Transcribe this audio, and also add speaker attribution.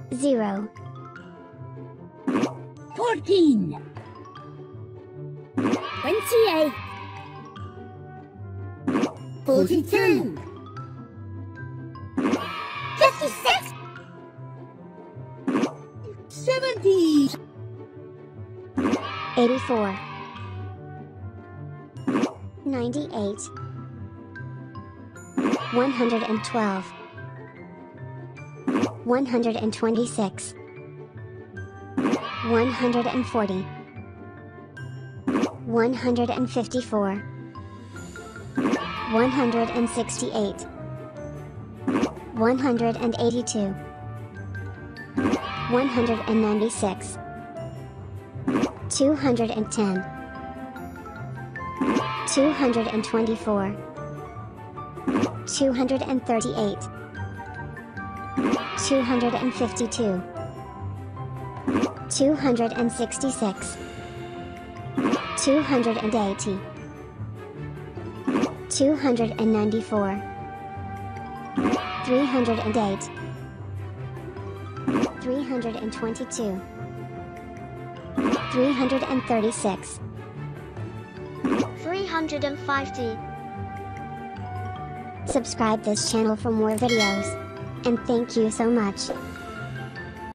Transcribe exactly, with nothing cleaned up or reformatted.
Speaker 1: zero,
Speaker 2: fourteen,
Speaker 3: twenty-eight,
Speaker 2: forty-two,
Speaker 3: fifty-six,
Speaker 2: seventy,
Speaker 1: eighty-four, ninety-eight, one hundred twelve, one hundred twenty-six, one hundred forty, one hundred fifty-four, one hundred sixty-eight, one hundred eighty-two, one hundred ninety-six, two hundred ten, two hundred twenty-four, two hundred thirty-eight, two hundred fifty-two, two hundred sixty-six, two hundred eighty, two hundred ninety-four, three hundred eight, three hundred twenty-two, three hundred thirty-six,
Speaker 3: three hundred fifty.
Speaker 1: Subscribe this channel for more videos. And thank you so much.